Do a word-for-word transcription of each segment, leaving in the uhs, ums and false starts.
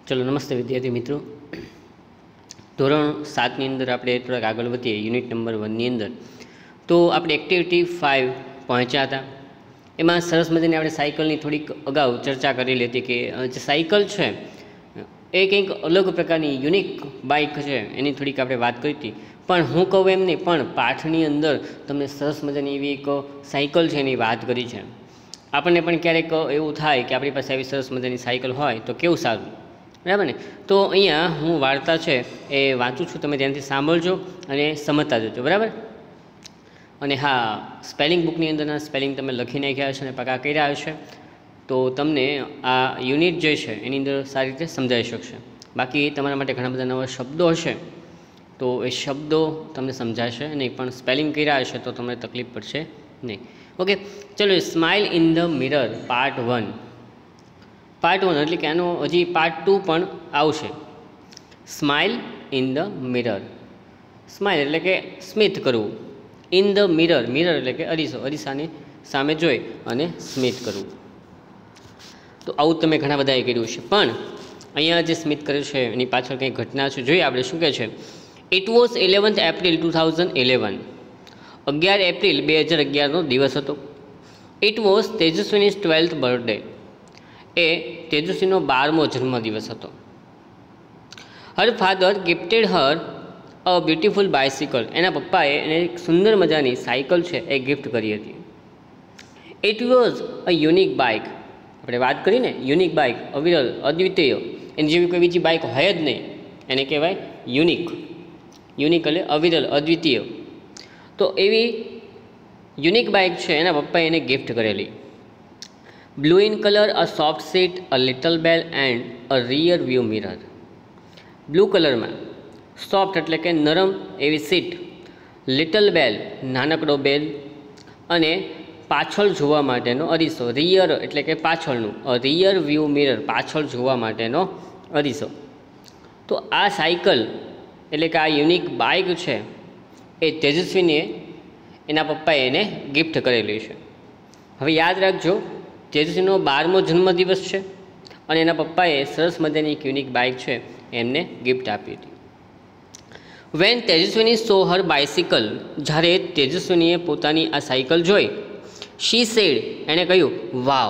चलो नमस्ते विद्यार्थी मित्रों। ધોરણ સાતની અંદર આપણે થોડાક આગળ વધીએ યુનિટ નંબર વનની અંદર તો આપણે એક્ટિવિટી ફાઇવ પહોંચ્યા હતા। એમાં સરસ મજાની આપણે સાયકલની થોડીક અગાઉ ચર્ચા કરેલી હતી કે જે સાયકલ છે એ કંઈક અલગ પ્રકારની યુનિક બાઇક છે એની થોડીક આપણે વાત કરી હતી। પણ હું કહું એમ નહીં, પણ પાઠની અંદર તમને સરસ મજાની એવી એક સાયકલ છે એની વાત કરી છે। આપણને પણ ક્યારેક એવું થાય કે આપણી પાસે આવી સરસ મજાની સાયકલ હોય તો કેવું સારું, બરાબર ને। તો અહીંયા હું વાર્તા છે એ વાંચું છું, તમે ધ્યાનથી સાંભળજો અને સમજતા જજો, બરાબર। અને હા, સ્પેલિંગ બુકની અંદરના સ્પેલિંગ તમે લખી નાખ્યા હશે અને પાકા કર્યા હશે તો તમને આ યુનિટ જે છે એની અંદર સારી રીતે સમજાઈ શકશે। બાકી તમારા માટે ઘણા બધા નવા શબ્દો હશે તો એ શબ્દો તમને સમજાશે નહીં, પણ સ્પેલિંગ કર્યા હશે તો તમને તકલીફ પડશે નહીં। ઓકે, ચલો smile in the mirror part one. Part one એટલે કે આનો હજી પાર્ટ ટુ પણ આવશે। Smile in the mirror, smile એટલે કે સ્મિત કરવું, ઇન ધ મિરર, મિરર એટલે કે અરીસો, અરીસાની સામે જોઈ અને સ્મિત કરવું। તો આવું તમે ઘણા બધાએ કર્યું છે, પણ અહીંયા જે સ્મિત કર્યું છે એની પાછળ કંઈ ઘટના છે, જોઈએ આપણે શું કહે છે। It was eleventh April two thousand eleven, અગિયાર એપ્રિલ બે હજાર અગિયારનો દિવસ હતો। It was Tejaswini's twelfth birthday, એ તેજસ્વીનો બારમો જન્મદિવસ હતો। Her father gifted her a beautiful bicycle, એના પપ્પાએ એને એક સુંદર મજાની સાયકલ છે એ ગિફ્ટ કરી હતી। It was a unique bike, આપણે વાત કરીને યુનિક બાઇક, અવિરલ, અદ્વિતીય, એની જેવી કોઈ બીજી બાઇક હોય જ નહીં, એને કહેવાય યુનિક। યુનિક એટલે અવિરલ, અદ્વિતીય। તો એવી યુનિક બાઇક છે એના પપ્પાએ એને ગિફ્ટ કરેલી। Blue in colour, a soft seat, a little bell and a rear view mirror, blue કલરમાં સોફ્ટ એટલે કે નરમ એવી સીટ, લિટલ બેલ નાનકડો બેલ અને પાછળ જોવા માટેનો અરીસો, રિયર એટલે કે પાછળનું, અ રિયર વ્યૂ મિરર પાછળ જોવા માટેનો અરીસો। તો આ સાયકલ એટલે કે આ યુનિક બાઇક છે એ તેજસ્વીને એના પપ્પાએ એને ગિફ્ટ કરેલી છે। હવે યાદ રાખજો, તેજસ્વીનો બારમો જન્મદિવસ છે અને એના પપ્પાએ સરસ મજાની એક યુનિક બાઇક છે એમને ગિફ્ટ આપી હતી। વેન તેજસ્વીની સો હર બાઇસિકલ, જ્યારે તેજસ્વીનીએ પોતાની આ સાયકલ જોઈ, શી સેડ, એણે કહ્યું વાવ।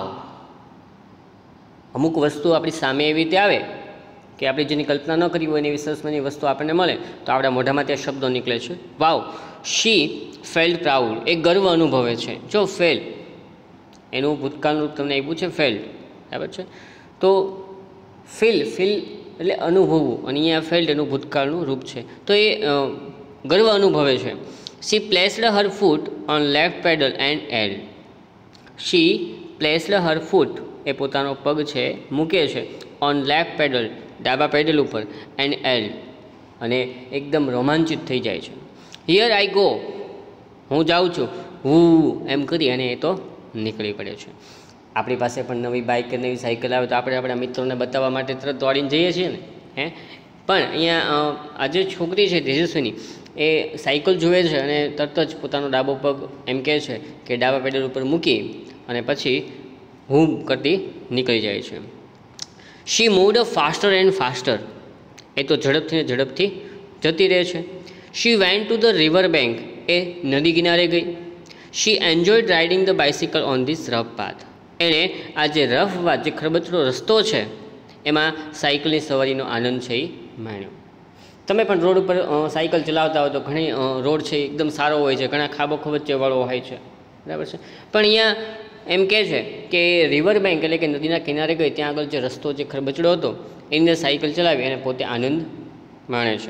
અમુક વસ્તુ આપણી સામે એવી રીતે આવે કે આપણે જેની કલ્પના ન કરી હોય એવી સરસ મજાની વસ્તુ આપણને મળે તો આપણા મોઢામાં ત્યાં શબ્દો નીકળે છે વાવ। શી ફેલ્ડ પ્રાઉડ, એ ગર્વ અનુભવે છે। જો ફેલ એનું ભૂતકાળનું રૂપ તમને આપ્યું છે ફેલ્ડ, બરાબર છે। તો ફીલ, ફીલ એટલે અનુભવવું, અને અહીંયા ફેલ્ડ એનું ભૂતકાળનું રૂપ છે, તો એ ગર્વ અનુભવે છે। She placed her foot on left pedal and એલ, શી પ્લેસ્ડ હર ફૂટ એ પોતાનો પગ છે મૂકે છે ઓન લેફ્ટ પેડલ ડાબા પેડલ ઉપર એન્ડ એલ અને એકદમ રોમાંચિત થઈ જાય છે। હિયર આઈ ગો, હું જાઉં છું, હું એમ કરી અને એ તો નીકળી પડે છે। આપણી પાસે પણ નવી બાઇક કે નવી સાયકલ આવે તો આપણે આપણા મિત્રોને બતાવવા માટે તરત દોડીને જઈએ છીએ ને, હે। પણ અહીંયા આજે છોકરી છે તેજસ્વીની, એ સાયકલ જુએ છે અને તરત જ પોતાનો ડાબો પગ એમ કહે છે કે ડાબા પેડલ ઉપર મૂકી અને પછી હૂમ કરતી નીકળી જાય છે। She moved faster and faster, એ તો ઝડપથી ને ઝડપથી જતી રહે છે। She went to the river bank, એ નદી કિનારે ગઈ। She enjoyed riding the bicycle on this rough path, એણે આ જે રફ વાત, જે ખરબચડો રસ્તો છે એમાં સાયકલની સવારીનો આનંદ છે એ માણ્યો। તમે પણ રોડ ઉપર સાયકલ ચલાવતા હોય તો ઘણી રોડ છે એકદમ સારો હોય છે, ઘણા ખાબો ખબચેવાળો હોય છે, બરાબર છે। પણ અહીંયા એમ કહે છે કે રિવર બેંક એટલે કે નદીના કિનારે ગઈ, ત્યાં આગળ જે રસ્તો જે ખરબચડો હતો એની અંદર સાયકલ ચલાવી અને પોતે આનંદ માણે છે।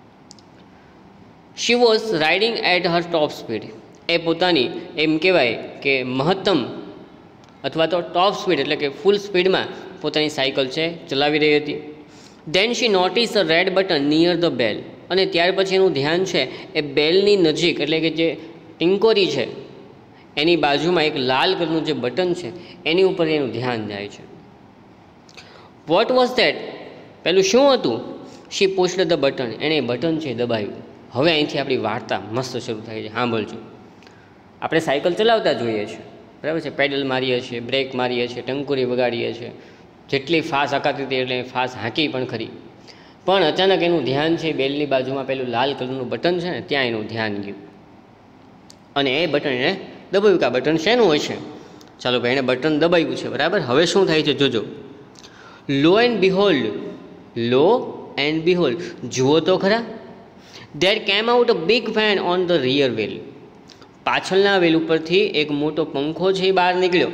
She was riding at her top speed, એ પોતાની એમ કહેવાય કે મહત્તમ અથવા તો ટોપ સ્પીડ એટલે કે ફૂલ સ્પીડમાં પોતાની સાયકલ છે ચલાવી રહી હતી। Then she notice a red button near the bell, અને ત્યાર પછી એનું ધ્યાન છે એ બેલની નજીક એટલે કે જે ટિંકોરી છે એની બાજુમાં એક લાલ કલરનું જે બટન છે એની ઉપર એનું ધ્યાન જાય છે। વોટ વોઝ ધેટ, પેલું શું હતું? શી પુશ્ડ ધ બટન, એણે બટન છે દબાવ્યું। હવે અહીંથી આપણી વાર્તા મસ્ત શરૂ થાય છે, સાંભળજો। આપણે સાયકલ ચલાવતા જોઈએ છીએ, બરાબર છે, પેડલ મારીએ છીએ, બ્રેક મારીએ છીએ, ટંકુરી વગાડીએ છીએ, જેટલી ફાસ્ટ હાંકાતી હતી એટલે ફાસ્ટ હાંકી પણ ખરી, પણ અચાનક એનું ધ્યાન છે બેલની બાજુમાં પેલું લાલ કલરનું બટન છે ને ત્યાં એનું ધ્યાન ગયું અને એ બટન એને દબાવ્યું કે આ બટન શેનું હોય છે. ચાલો ભાઈ, એણે બટન દબાવ્યું છે, બરાબર. હવે શું થાય છે જોજો. લો એન્ડ બિહોલ્ડ, લો એન્ડ બિહોલ્ડ, જુઓ તો ખરા, there came out a big fan on the rear wheel. પાછળના વ્હીલ ઉપરથી એક મોટો પંખો છે એ બહાર નીકળ્યો.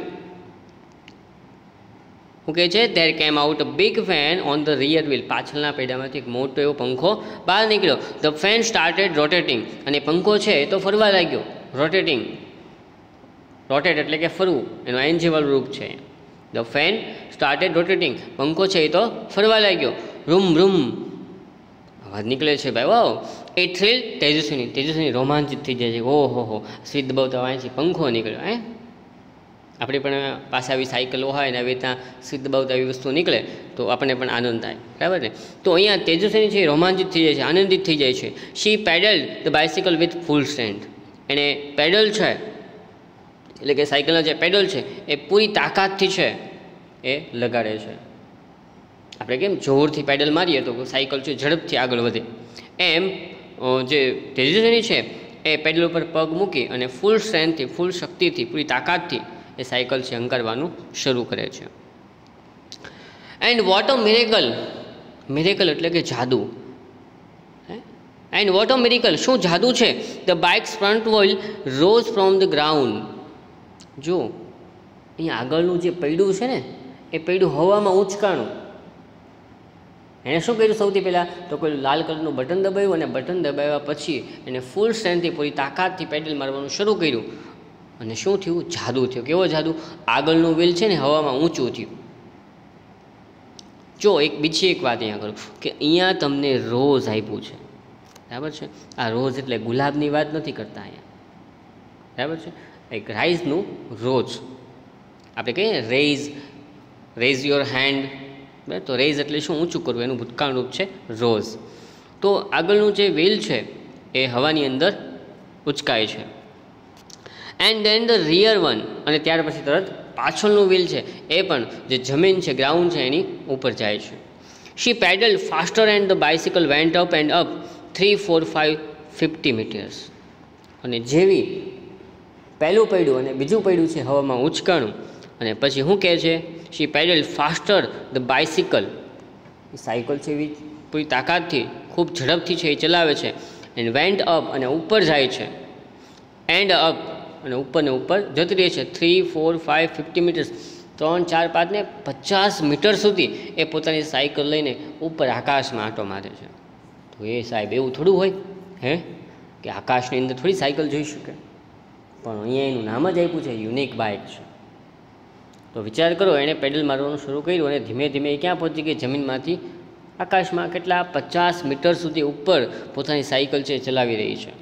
શું કહે છે? There came out a big fan on the rear wheel. પાછળના પૈડામાંથી એક મોટો એવો પંખો બહાર નીકળ્યો. ધ ફેન સ્ટાર્ટેડ રોટેટિંગ, અને પંખો છે એ તો ફરવા લાગ્યો. રોટેટિંગ, રોટેટ એટલે કે ફરવું, એનું આઈએનજી વાળું રૂપ છે. ધ ફેન સ્ટાર્ટેડ રોટેટિંગ, પંખો છે એ તો ફરવા લાગ્યો. રૂમ રૂમ અવાજ નીકળે છે ભાઈ. વાવ. એ થ્રિલ તેજસ્વીની, તેજસ્વીની રોમાંચિત થઈ જાય છે. ઓહો હો, સ્વીટ દબાવતા અહીંથી પંખો નીકળ્યો. હે, આપણી પણ પાસે આવી સાયકલો હોય ને આવી રીતના સ્વીટ દબાવતા આવી વસ્તુ નીકળે તો આપણને પણ આનંદ થાય, બરાબર ને. તો અહીંયા તેજસ્વીની છે રોમાંચિત થઈ જાય છે, આનંદિત થઈ જાય છે. She pedal the bicycle with full strength. એને પેડલ છે એટલે કે સાયકલના જે પેડલ છે એ પૂરી તાકાતથી છે એ લગાડે છે. આપણે કેમ જોરથી પેડલ મારીએ તો સાયકલ છે ઝડપથી આગળ વધે, એમ જે તેજસ્વીની છે એ પેડલ ઉપર પગ મૂકી અને ફૂલ સ્ટ્રેન્થથી, ફૂલ શક્તિથી, પૂરી તાકાતથી એ સાયકલ છે હંકારવાનું શરૂ કરે છે. And what a miracle, miracle એટલે કે જાદુ. એન્ડ વોટ અ મિરેકલ, શું જાદુ છે. The bike's front wheel rose from the ground. જો અહીંયા આગળનું જે પૈડું છે ને એ પૈડું હવામાં ઉંચકાણું. એણે શું કર્યું? સૌથી પહેલાં તો કોઈ લાલ કલરનું બટન દબાવ્યું અને બટન દબાવ્યા પછી એને ફૂલ સ્ટ્રેન્થથી, પૂરી તાકાતથી પેડલ મારવાનું શરૂ કર્યું અને શું થયું? જાદુ થયો. કેવો જાદુ? આગળનું વ્હીલ છે ને હવામાં ઊંચું થયું. જો એક બીજી એક વાત અહીંયા કરું કે અહીંયા તમને રોઝ આપ્યું છે, બરાબર છે. આ રોઝ એટલે ગુલાબની વાત નથી કરતા અહીંયા, બરાબર છે. એક રાઇઝનું રોઝ આપણે કહીએ રેઝ, રેઝ યોર હેન્ડ, બરાબર. તો રેઝ એટલે શું? ઊંચું કરવું, એનું ભૂતકાળ રૂપ છે રોઝ. તો આગળનું જે વ્હીલ છે એ હવાની અંદર ઉચકાય છે. And then the rear one, અને ત્યાર પછી તરત પાછળનું વ્હીલ છે એ પણ જે જમીન છે, ગ્રાઉન્ડ છે, એની ઉપર જાય છે. She pedal faster and the bicycle went up and up three four five fifty metres. અને જેવી પહેલું પૈડું અને બીજું પૈડું છે હવામાં ઉચકાણું અને પછી શું કહે છે? She pedal faster the bicycle. Cycle છે એવી પૂરી તાકાતથી, ખૂબ ઝડપથી છે એ ચલાવે છે. એન્ડ વેન્ટ અપ, અને ઉપર જાય છે. એન્ડ અપ, અને ઉપર ને ઉપર જતી રહે છે. Three four five fifty metres, ત્રણ ચાર પાંચ ને પચાસ મીટર સુધી એ પોતાની સાયકલ લઈને ઉપર આકાશમાં આંટો મારે છે. તો એ સાહેબ એવું થોડું હોય હે કે આકાશની અંદર થોડી સાયકલ જોઈ શકે, પણ અહીંયા એનું નામ જ આપ્યું છે યુનિક બાઇક છે. તો વિચાર કરો, એણે પેડલ મારવાનું શરૂ કર્યું અને ધીમે ધીમે ક્યાં પહોંચી ગઈ? જમીનમાંથી આકાશમાં કેટલા પચાસ મીટર સુધી ઉપર પોતાની સાયકલ છે ચલાવી રહી છે.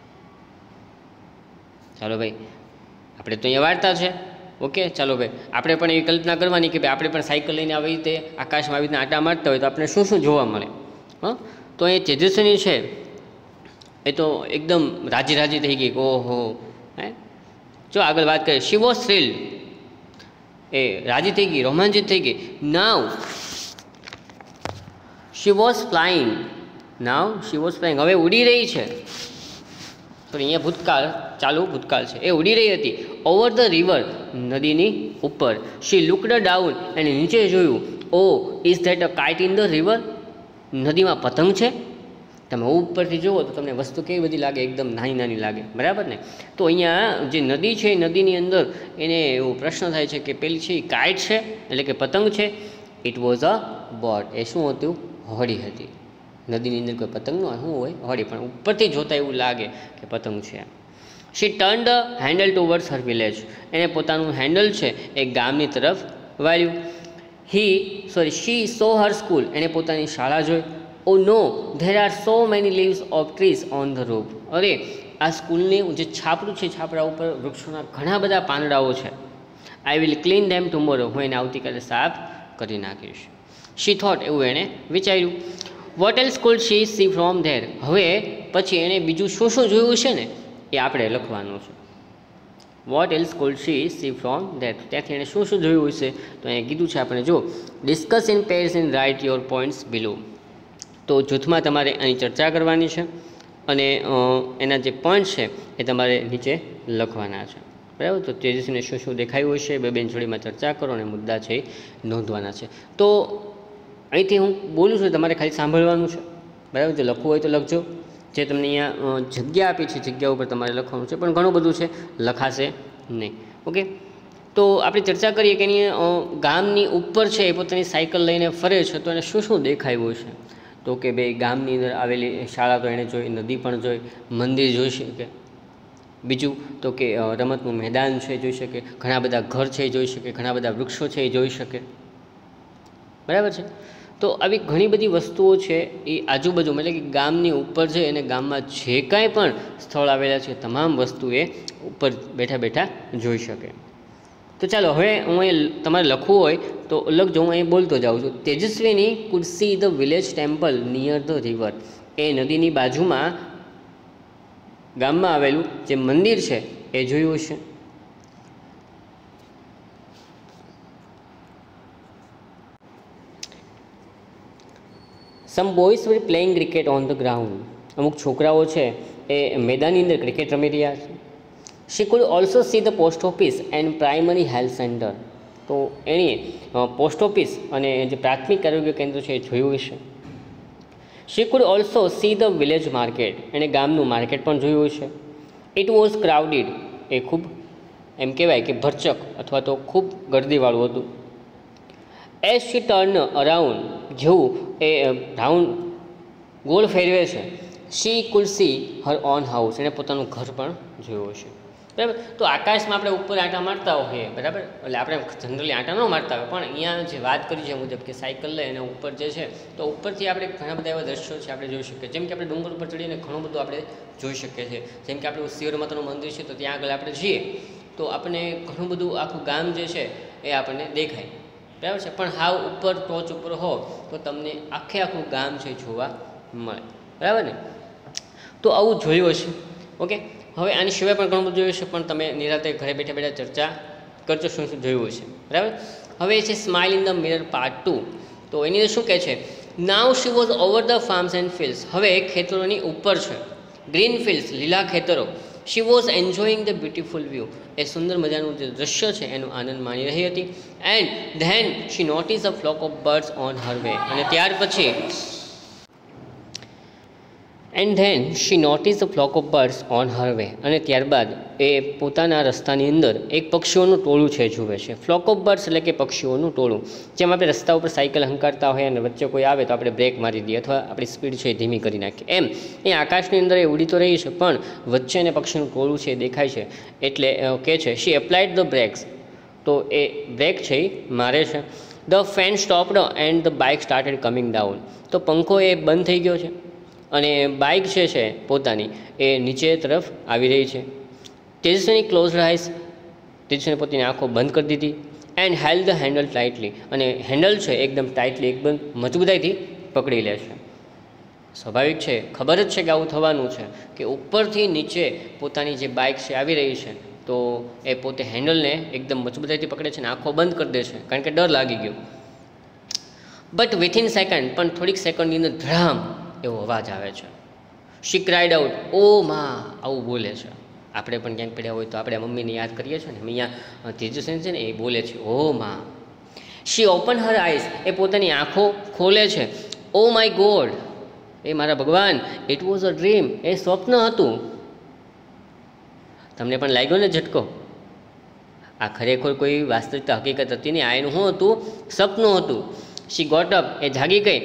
ચાલો ભાઈ, આપણે તો અહીંયા વાર્તા છે, ઓકે. ચાલો ભાઈ, આપણે પણ એવી કલ્પના કરવાની કે ભાઈ આપણે પણ સાયકલ લઈને આવી રીતે આકાશમાં આવી રીતે આંટા મારતા હોય તો આપણે શું શું જોવા મળે. હા, તો એ તેજસ્વીની છે એ તો એકદમ રાજી રાજી થઈ ગઈ. ઓહો, હે. જો આગળ વાત કરીએ, શી વોઝ થ્રિલ્ડ, એ રાજી થઈ ગઈ, રોમાંચિત થઈ ગઈ. Now she was flying, now she was flying, હવે ઉડી રહી છે. સોરી, અહીંયા ભૂતકાળ ચાલુ ભૂતકાળ છે, એ ઉડી રહી હતી. ઓવર ધ રિવર, નદીની ઉપર. શી લુકડ ડાઉન, એને નીચે જોયું. Oh is that a kite in the river, નદીમાં પતંગ છે. તમે ઉપરથી જુઓ તો તમને વસ્તુ કેવી બધી લાગે? એકદમ નાની નાની લાગે, બરાબર ને. તો અહીંયા જે નદી છે, નદીની અંદર એને એવો પ્રશ્ન થાય છે કે પેલી છે એ કાઇટ છે એટલે કે પતંગ છે. ઇટ વોઝ અ બોટ, એ શું હતું? હોડી હતી. નદીની અંદર કોઈ પતંગ ન હોય, શું હોય? હોડી. પણ ઉપરથી જોતાં એવું લાગે કે પતંગ છે. She turn the handle towards her village, એને પોતાનું હેન્ડલ છે એ ગામની તરફ વાળ્યું. હી સોરી શી સો હર સ્કૂલ, એને પોતાની શાળા જોઈ. Oh no, there are so many leaves of trees on the roof. અરે, આ સ્કૂલની જે છાપરું છે, છાપરા ઉપર વૃક્ષોના ઘણા બધા પાંદડાઓ છે. I will clean them tomorrow, હું એને આવતીકાલે સાફ કરી નાખીશ. શી થોટ, એવું એણે વિચાર્યું. What else could she see from there, હવે પછી એણે બીજું શું શું જોયું છે ને એ આપણે લખવાનું છે, what else could she see from that, ત્યાંથી એણે શું શું જોયું હશે તો અહીંયા કીધું છે આપણે, જો discuss in pairs and write your points below. તો જૂથમાં તમારે અહીં ચર્ચા કરવાની છે અને એના જે પોઈન્ટ છે એ તમારે નીચે લખવાના છે, બરાબર. તો તેજસ્વીને શું શું દેખાયું હશે બે બેન જોડીમાં ચર્ચા કરો અને મુદ્દા છે એ નોંધવાના છે. તો અહીંથી હું બોલું છું, તમારે ખાલી સાંભળવાનું છે, બરાબર. જો લખવું હોય તો લખજો, જે તમને અહીંયા જગ્યા આપી છે જગ્યા ઉપર તમારે લખવાનું છે, પણ ઘણું બધું છે લખાશે નહીં. ઓકે, તો આપણે ચર્ચા કરીએ કે એની ગામની ઉપર છે એ પોતાની સાયકલ લઈને ફરે છે, તો એને શું શું દેખાયું છે. તો કે ભાઈ ગામની અંદર આવેલી શાળા તો એણે જોઈ, નદી પણ જોઈ, મંદિર જોઈ શકે, બીજું તો કે રમતનું મેદાન છે એ જોઈ શકે, ઘણા બધા ઘર છે એ જોઈ શકે, ઘણા બધા વૃક્ષો છે એ જોઈ શકે, બરાબર છે. તો આવી ઘણી બધી વસ્તુઓ છે એ આજુબાજુ એટલે કે ગામની ઉપર છે અને ગામમાં જે કાંઈ પણ સ્થળ આવેલા છે તમામ વસ્તુ એ ઉપર બેઠા બેઠા જોઈ શકે. તો ચાલો હવે હું અહીં તમારે લખવું હોય તો લખજો, હું અહીં બોલતો જાઉં છું. Tejaswini could see the village temple near the river. એ નદીની બાજુમાં ગામમાં આવેલું જે મંદિર છે એ જોયું છે. Some boys were playing cricket on the ground. અમુક છોકરાઓ છે એ મેદાનની અંદર ક્રિકેટ રમી રહ્યા છે. She could also see the post office and primary health centre. તો એણે પોસ્ટ ઓફિસ અને જે પ્રાથમિક આરોગ્ય કેન્દ્ર છે એ જોયું હશે. She could also see the village market. એણે ગામનું માર્કેટ પણ જોયું હશે. It was crowded. એ ખૂબ એમ કહેવાય કે ભરચક અથવા તો ખૂબ ગર્દીવાળું હતું. As she turn around. જેવું એ રાઉન્ડ ગોળ ફેરવે છે. She could see her on house. એણે પોતાનું ઘર પણ જોયું હશે, બરાબર. તો આકાશમાં આપણે ઉપર આંટા મારતા હોઈએ, બરાબર, એટલે આપણે જનરલી આંટા ન મારતા હોય, પણ અહીંયા જે વાત કરી છે મુજબ કે સાયકલ લઈ અને ઉપર જે છે તો ઉપરથી આપણે ઘણા બધા એવા દ્રશ્યો છે આપણે જોઈ શકીએ. જેમ કે આપણે ડુંગર ઉપર ચડીને ઘણું બધું આપણે જોઈ શકીએ છીએ. જેમ કે આપણું શિવર માતાનું મંદિર છે તો ત્યાં આગળ આપણે જઈએ તો આપણને ઘણું બધું આખું ગામ જે છે એ આપણને દેખાય, બરાબર છે. પણ હાવ ઉપર ટોચ ઉપર હો તો તમને આખે આખું ગામ છે જોવા મળે, બરાબર ને. તો આવું જોયું હશે. ઓકે, હવે આની સિવાય પણ ઘણું બધું જોયું હશે, પણ તમે નિરાતે ઘરે બેઠા બેઠા ચર્ચા કરજો શું શું જોયું હશે, બરાબર. હવે છે smile in the mirror part two. તો એની અંદર શું કહે છે, now she was over the farms and fields. હવે ખેતરોની ઉપર છે, ગ્રીન ફિલ્ડ્સ લીલા ખેતરો. She was enjoying the beautiful view. એ સુંદર મજાનું જે દ્રશ્ય છે એનો આનંદ માણી રહી હતી. And then she notice a flock of birds on her way. અને ત્યાર પછી and then she notice a flock of birds on her way. અને ત્યારબાદ એ પોતાના રસ્તાની અંદર એક પક્ષીઓનું ટોળું છે જુએ છે. ફ્લોક ઓફ બર્ડ્સ એટલે કે પક્ષીઓનું ટોળું. જેમ આપણે રસ્તા ઉપર સાયકલ હંકારતા હોય અને વચ્ચે કોઈ આવે તો આપણે બ્રેક મારી દઈએ અથવા આપણી સ્પીડ છે એ ધીમી કરી નાખીએ, એમ એ આકાશની અંદર એ ઉડી તો રહી છે પણ વચ્ચે એને પક્ષીનું ટોળું છે એ દેખાય છે એટલે કહે છે શી એપ્લાઇડ ધ બ્રેક્સ. તો એ બ્રેક છે એ મારે છે. The fan stopped and the bike started coming down. તો પંખો એ બંધ થઈ ગયો છે અને બાઇક જે છે પોતાની એ નીચે તરફ આવી રહી છે. તેજસ્વીની ક્લોઝ આઈઝ. તેજસ્વીને પોતાની આંખો બંધ કરી દીધી. And held the handle tightly. અને હેન્ડલ છે એકદમ ટાઇટલી એકદમ મજબૂતાઈથી પકડી લે છે. સ્વાભાવિક છે, ખબર જ છે કે આવું થવાનું છે કે ઉપરથી નીચે પોતાની જે બાઇક છે આવી રહી છે તો એ પોતે હેન્ડલને એકદમ મજબૂતાઈથી પકડે છે અને આંખો બંધ કરી દે છે કારણ કે ડર લાગી ગયો. બટ વિથિન સેકન્ડ, પણ થોડીક સેકન્ડની અંદર ધ્રામ એવો અવાજ આવે છે. શી ક્રાઇડ આઉટ. ઓ માં, આવું બોલે છે. આપણે પણ ક્યાંક પડ્યા હોય તો આપણે મમ્મીને યાદ કરીએ છીએ ને, અહીંયા તેજસ્વી છે ને એ બોલે છે ઓ માં. શી ઓપન હર આઈઝ. એ પોતાની આંખો ખોલે છે. ઓ માય ગોડ, એ મારા ભગવાન, ઇટ વોઝ અ ડ્રીમ. એ સ્વપ્ન હતું. તમને પણ લાગ્યો ને ઝટકો? આ ખરેખર કોઈ વાસ્તવિકતા હકીકત હતી નહીં, આ એનું શું હતું? સપનું હતું. શી ગોટ અપ. એ જાગી ગઈ.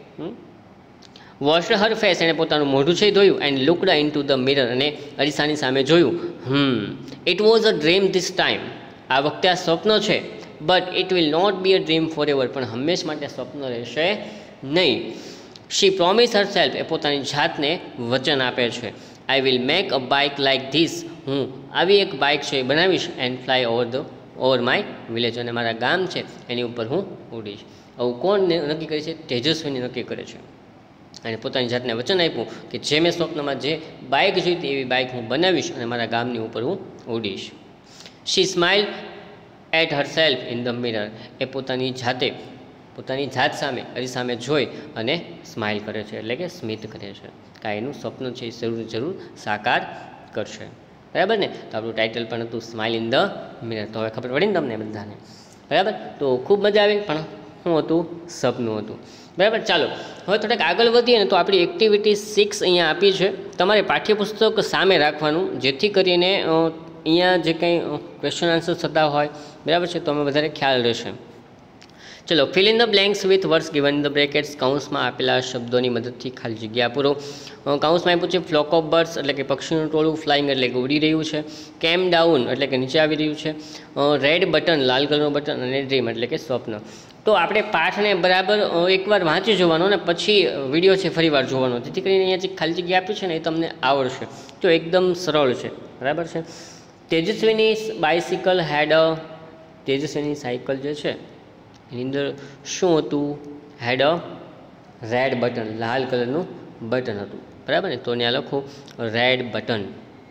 Washed her face. એણે પોતાનું મોઢું છે ધોયું. And looked into the mirror. અને અરીસાની સામે જોયું. Hmm it was a dream this time. આ વખતે આ સ્વપ્ન છે. But it will not be a dream forever. પણ હંમેશ માટે સ્વપ્ન રહેશે નહીં. શી પ્રોમિસ હર સેલ્ફ. એ પોતાની જાતને વચન આપે છે. I will make a bike like this. હું આવી એક બાઇક છે એ બનાવીશ. And fly over the over my village. અને મારા ગામ છે એની ઉપર હું ઉડીશ. આવું કોણ નક્કી કરે છે? તેજસ્વીની નક્કી કરે છે. અને પોતાની જાતને વચન આપ્યું કે જે મેં સ્વપ્નમાં જે બાઇક જોઈતી એવી બાઇક હું બનાવીશ અને મારા ગામની ઉપર હું ઉડીશ. She smile at herself in the mirror, એ પોતાની જાતે પોતાની જાત સામે અરીસામે જોઈ અને સ્માઇલ કરે છે, એટલે કે સ્મિત કરે છે. કાંઈ એનું સ્વપ્ન છે એ જરૂર જરૂર સાકાર કરશે. બરાબર ને? તો આપણું ટાઇટલ પણ હતું સ્માઇલ ઇન ધ મિરર. તો હવે ખબર પડી ને તમને બધાને? બરાબર. તો ખૂબ મજા આવી, પણ શું હતું? સપનું હતું. બરાબર. ચાલો હવે થોડાક આગળ વધીએ ને, તો આપણી એક્ટિવિટી સિક્સ અહીંયા આપી છે. તમારે પાઠ્યપુસ્તક સામે રાખવાનું, જેથી કરીને અહીંયા જે કંઈ ક્વેશ્ચન આન્સર થતા હોય, બરાબર છે, તો અમે વધારે ખ્યાલ રહેશે. ચલો, fill in the blanks with words given in the brackets. કૌંસમાં આપેલા શબ્દોની મદદથી ખાલી જગ્યા પૂરો. કૌંસમાં આપ્યું છે ફ્લોક ઓફ બર્ડ્સ એટલે કે પક્ષીનું ટોળું, ફ્લાઇંગ એટલે કે ઉડી રહ્યું છે, કેમ ડાઉન એટલે કે નીચે આવી રહ્યું છે, રેડ બટન લાલ કલરનું બટન, અને ડ્રીમ એટલે કે સ્વપ્ન. તો આપણે પાઠને બરાબર એકવાર વાંચી જોવાનો ને પછી વિડીયો છે ફરી વાર જોવાનો, જેથી કરીને અહીંયા જે ખાલી જગ્યા આપી છે ને એ તમને આવડશે. તો એકદમ સરળ છે. બરાબર છે. તેજસ્વીની bicycle had a, Tejaswini cycle જે છે એની અંદર શું હતું? હેડ અ રેડ બટન, લાલ કલરનું બટન હતું. બરાબર ને? તો ત્યાં લખું રેડ બટન.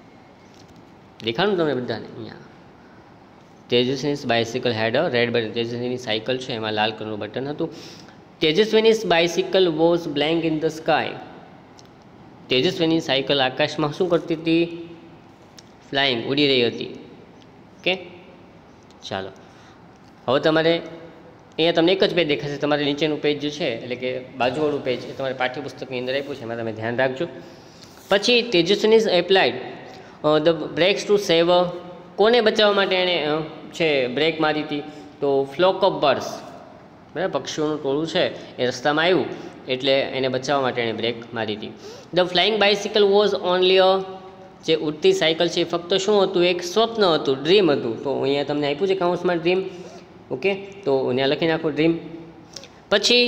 દેખાડું તમને બધાને? અહીંયા Tejaswini bicycle had a red button. Tejaswini cycle છે એમાં લાલ કલરનું બટન હતું. Tejaswini bicycle was blank in the sky. Tejaswini cycle આકાશમાં શું કરતી હતી? ફ્લાઇંગ, ઉડી રહી હતી. ઓકે, ચાલો હવે તમારે અહીંયા તમને એક જ પેજ દેખાશે. તમારે નીચેનું પેજ જે છે એટલે કે બાજુવાળું પેજ એ તમારે પાઠ્યપુસ્તકની અંદર આપ્યું છે, એમાં તમે ધ્યાન રાખજો. પછી Tejaswini applied the brakes to save, કોને બચાવવા માટે એણે છે બ્રેક મારી હતી? તો ફ્લોક ઓફ બર્ડ્સ, બરાબર, પક્ષીઓનું ટોળું છે એ રસ્તામાં આવ્યું એટલે એને બચાવવા માટે એણે બ્રેક મારી હતી. The flying bicycle was only a, જે ઉડતી સાયકલ છે એ ફક્ત શું હતું? એક સ્વપ્ન હતું, ડ્રીમ હતું. તો અહીંયા તમને આપ્યું છે કાઉન્સમાં ડ્રીમ. ઓકે, તો અહીંયા લખી નાખો ડ્રીમ. પછી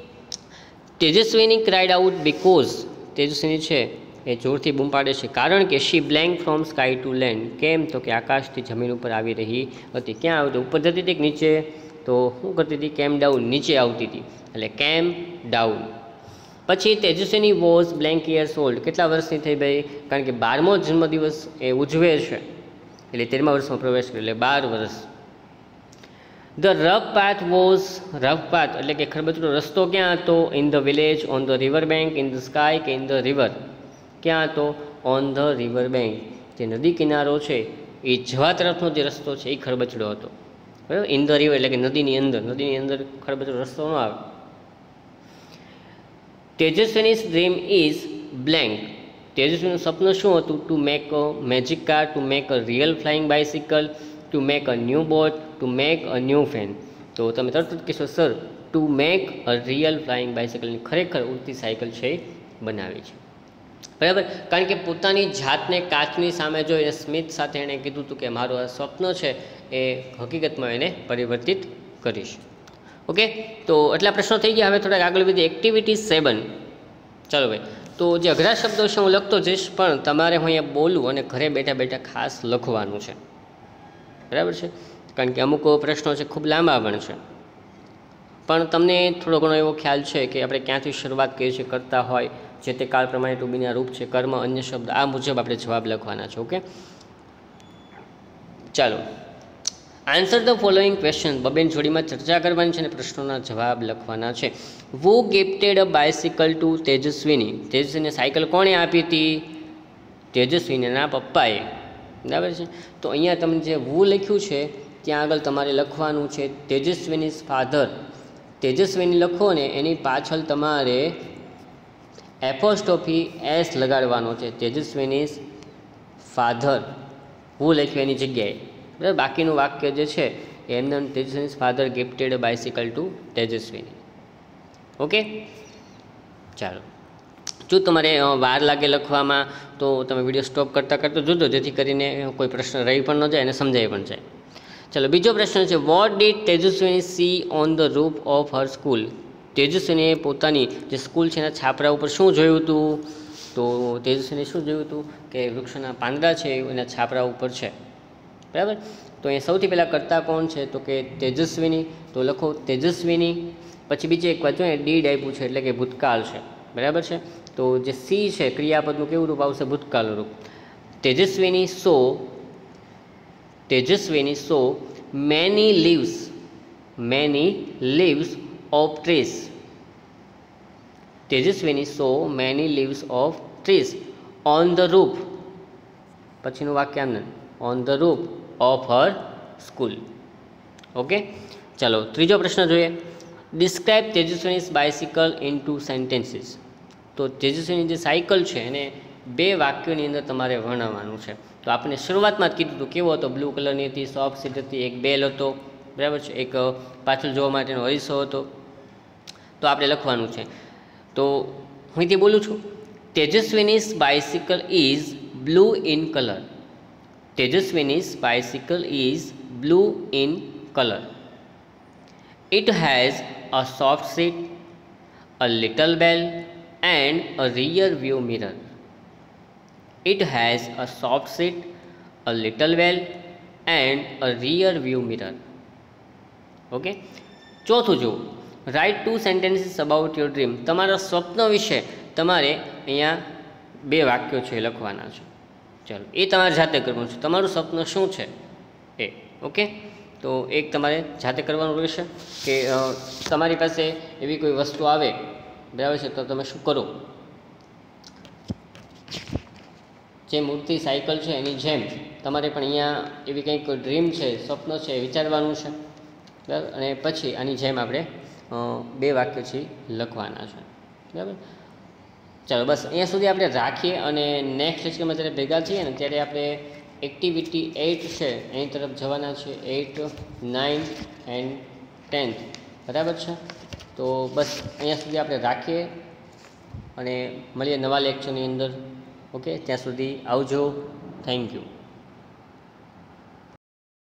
Tejaswini cried out because, Tejaswini છે એ જોરથી બૂમ પાડે છે કારણ કે she blank from sky to land. કેમ? તો કે આકાશથી જમીન ઉપર આવી રહી હતી. ક્યાં આવતી? ઉપર જતી હતી કે નીચે? તો શું કરતી હતી? કેમ ડાઉન, નીચે આવતી હતી, એટલે કેમ ડાઉન. પછી Tejaswini was blank years old, કેટલા વર્ષની થઈ ભાઈ? કારણ કે બારમો જન્મદિવસ એ ઉજવે છે એટલે તેરમા વર્ષમાં પ્રવેશ કર્યો એટલે બાર વર્ષ. The rough path was, rough path એટલે કે ખરબચડો રસ્તો ક્યાં હતો? In the village, on the river bank, in the sky કે ઇન ધ રિવર? ક્યાં હતો? On the river bank. જે નદી કિનારો છે એ જવા તરફનો જે રસ્તો છે એ ખરબચડો હતો. બરાબર. ઇન ધ રિવર એટલે કે નદીની અંદર, નદીની અંદર ખરબચડો રસ્તો ન આવે. Tejaswini dream is blank. તેજસ્વીનું સપનું શું હતું? To make a magic car, to make a real flying bicycle, to make a new boat, to make a new fan. તો તમે તરત જ કહેશો sir to make a real flying બાઇસિકલની ખરેખર ઉડતી સાયકલ છે એ બનાવી છે. બરાબર. કારણ કે પોતાની જાતને કાચની સામે જોઈને સ્મિત સાથે એણે કીધું હતું કે મારું આ સ્વપ્ન છે એ હકીકતમાં એને પરિવર્તિત કરીશ. ઓકે, તો એટલા પ્રશ્નો થઈ ગયા. હવે થોડાક આગળ વધી એક્ટિવિટી સેવન. ચાલો ભાઈ, તો જે અઘરા શબ્દો છે હું લખતો જઈશ, પણ તમારે હું અહીંયા બોલું અને ઘરે બેઠા બેઠા ખાસ લખવાનું છે. બરાબર છે? કારણ કે અમુક પ્રશ્નો છે ખૂબ લાંબા પણ છે, પણ તમને થોડો ઘણો એવો ખ્યાલ છે કે આપણે ક્યાંથી શરૂઆત કરીએ છીએ કરતા હોય, જે તે કાળ પ્રમાણે ટુ બીના રૂપ છે, કર્મ, અન્ય શબ્દ, આ મુજબ આપણે જવાબ લખવાના છે. ઓકે, ચાલો. Answer the following question. બબેન જોડીમાં ચર્ચા કરવાની છે અને પ્રશ્નોના જવાબ લખવાના છે. Who gifted a bicycle to Tejaswini. તેજસ્વીને સાયકલ કોણે આપી હતી? તેજસ્વીના પપ્પાએ. બરાબર છે? તો અહીંયા તમે જે વુ લખ્યું છે ત્યાં આગળ તમારે લખવાનું છે તેજસ્વીની ફાધર. તેજસ્વીની લખો ને એની પાછળ તમારે એપોસ્ટ્રોફી એસ લગાડવાનો છે. તેજસ્વીની ફાધર વુ લખ્યું એની જગ્યાએ. બરાબર. બાકીનું વાક્ય જે છે એમને Tejaswini father gifted bicycle to Tejaswini. Okay, ચાલો. જો તમારે વાર લાગે લખવામાં તો તમે વિડીયો સ્ટોપ કરતાં કરતાં જોજો, જેથી કરીને કોઈ પ્રશ્ન રહી પણ ન જાય અને સમજાઈ પણ જાય. ચાલો, બીજો પ્રશ્ન છે what did Tejaswini see on the roof of her school. તેજસ્વીનીએ પોતાની જે સ્કૂલ છે એના છાપરા ઉપર શું જોયું હતું? તો તેજસ્વીને શું જોયું હતું કે વૃક્ષના પાંદડા છે એના છાપરા ઉપર છે. બરાબર. તો અહીંયા સૌથી પહેલાં કરતા કોણ છે? તો કે તેજસ્વીની. તો લખો તેજસ્વીની. પછી બીજી એક વાત જોઈએ, ડીડ આપ્યું છે એટલે કે ભૂતકાળ છે. બરાબર છે? તો જે સી છે ક્રિયાપદનું કેવું રૂપ આવશે? ભૂતકાળ રૂપ. Tejaswini saw Tejaswini saw many leaves many leaves of trees. Tejaswini saw many leaves of trees on the roof. પછીનું વાક્યાંત on the roof of her school. Okay, ચાલો ત્રીજો પ્રશ્ન જોઈએ. Describe Tejaswini's bicycle in two sentences. તો તેજસ્વીની જે સાયકલ છે એને બે વાક્યોની અંદર તમારે વર્ણવવાનું છે. તો આપણે શરૂઆતમાં જ કીધું હતું કેવો હતો, બ્લુ કલરની હતી, સોફ્ટ સીટ હતી, એક બેલ હતો, બરાબર છે, એક પાછળ જોવા માટેનો અરીસો હતો. તો આપણે લખવાનું છે. તો હું અહીંથી બોલું છું, Tejaswini's bicycle is blue in colour. Tejaswini's bicycle is blue in colour. It has a soft seat, a little bell and a rear view mirror. It has a soft seat, a little bell and a rear view mirror. Okay. ચોથું જુઓ, write two sentences about your dream. તમારા સ્વપ્ન વિશે તમારે અહીંયા બે વાક્યો છે લખવાના છે. ચાલો એ તમારે જાતે કરવાનું છે. તમારું સ્વપ્ન શું છે એ. ઓકે, તો એક તમારે જાતે કરવાનું રહેશે કે તમારી પાસે એવી કોઈ વસ્તુ આવે, બરાબર છે, તો તમે શું કરો. જે મૂર્તિ સાયકલ છે એની જેમ તમારે પણ અહીંયા એવી કંઈક ડ્રીમ છે, સ્વપ્ન છે, વિચારવાનું છે, બરાબર. અને પછી આની જેમ આપણે બે વાક્યો છે લખવાના છે, બરાબર. ચાલો બસ અહીંયા સુધી આપણે રાખીએ અને નેક્સ્ટ લેક્ચરમાં જ્યારે ભેગા થઈએ ને ત્યારે આપણે એક્ટિવિટી એઇટ છે એની તરફ જવાના છે. એઇટ, નાઇન એન્ડ ટેન્થ, બરાબર છે. તો બસ અહીંયા સુધી આપણે રાખીએ અને મળીએ નવા લેક્ચરની અંદર. ઓકે, ત્યાં સુધી આવજો. Thank you.